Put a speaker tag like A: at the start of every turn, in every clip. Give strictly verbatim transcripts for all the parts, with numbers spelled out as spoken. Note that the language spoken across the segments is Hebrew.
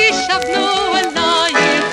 A: תישבנו אלייך.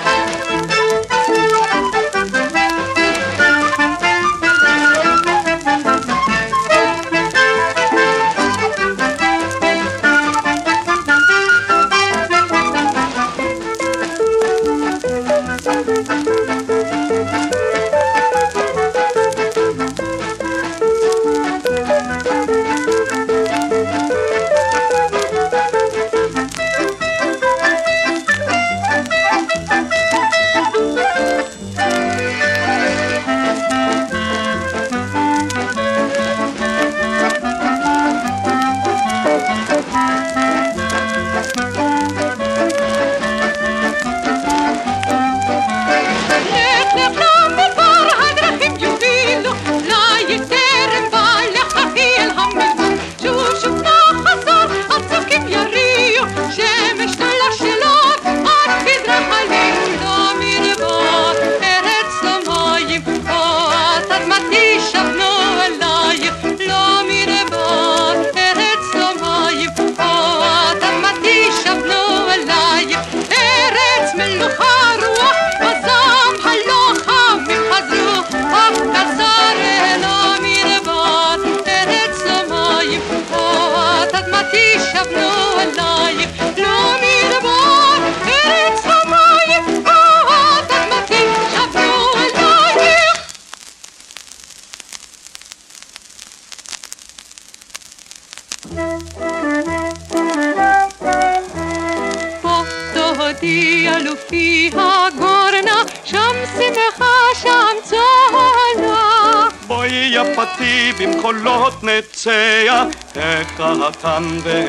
B: במחולות נצא, החתן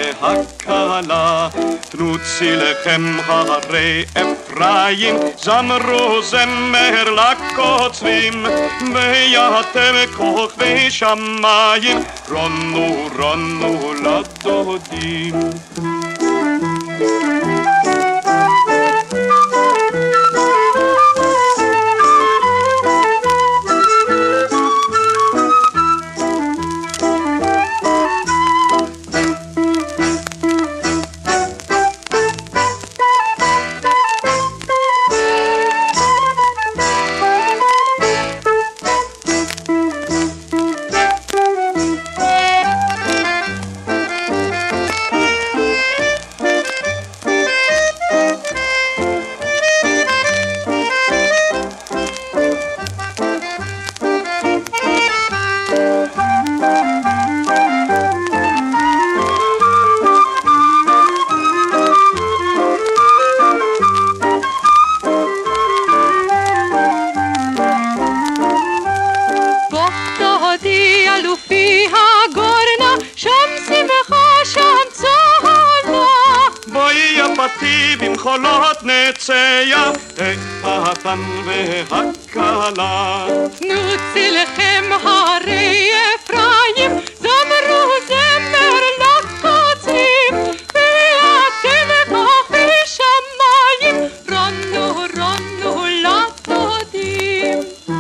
B: והכלה, תנו צילכם הרי אפרים, זמרו זמר לקוצרים, ואתם כוכבי שמיים, רונו רונו לדודים. במחולות נצא, החתן והכלה.
A: תנו צילכם הרי אפרים, זמרו זמר לקוצרים, ואתם כוכבי שמיים, רונו רונו לדודים.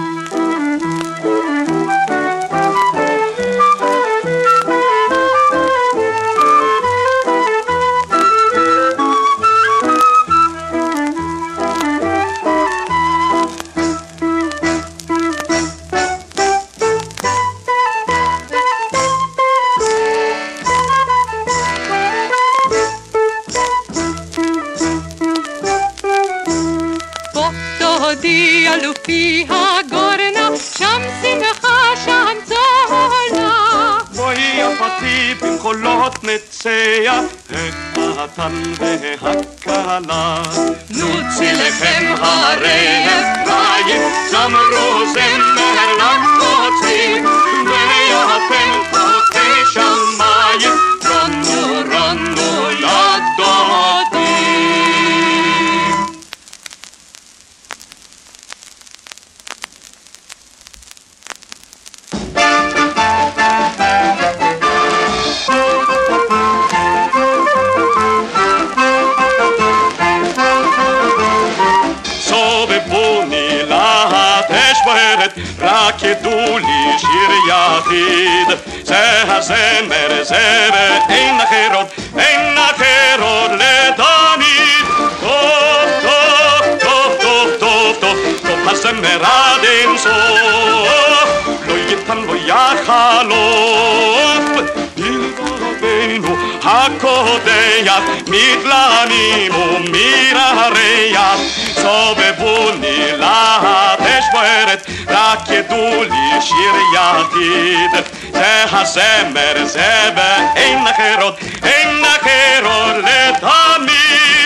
A: לפי הגורנה, שם שמחה, שם צהלה.
B: בואי יפתי במחולות נצא, החתן והכלה.
A: נוצי לכם הרי אפרים,
B: זמרו זמר לקוצרים, ואתם כוכבי שמיים, רונו רונו לדודים. רק ידעו לי שיר יחיד, זה הזמר זה ואין אחרות, אין אחרות לתמיד. סוף, לא ייתן לו יחלוף. בלבבינו הקודח, מתלהמים ומרעריח, סובבוני להטש בוערת, רק ידעו לי שיר יחיד. זה הזמר, זה ואין אחרות, אין אחרות לתמיד.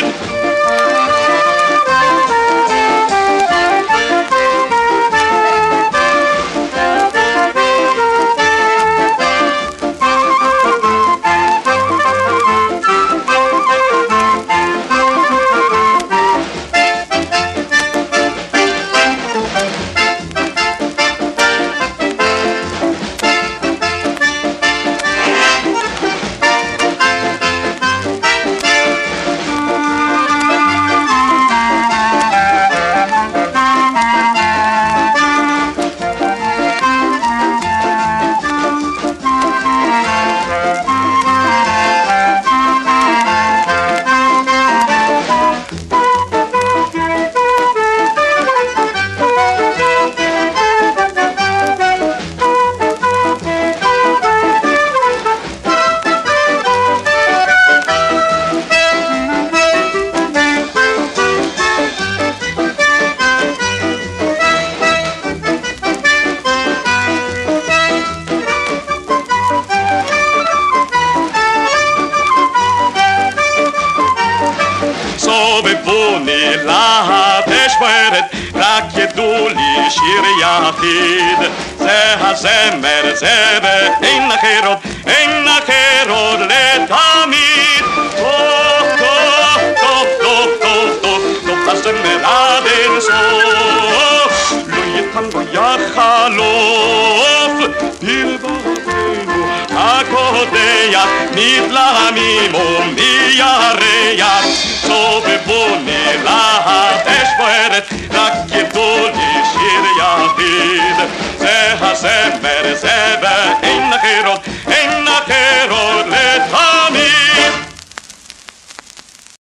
B: זה הזמר, זה ואין אחרות, אין אחרות לתמיד. טוב, טוב, טוב, טוב, טוב, טוב, טוב, הזמר עד אין סוף, לא ייתן לו יחלוף. בלבבינו הקודח, מתלהמים ומרעריח,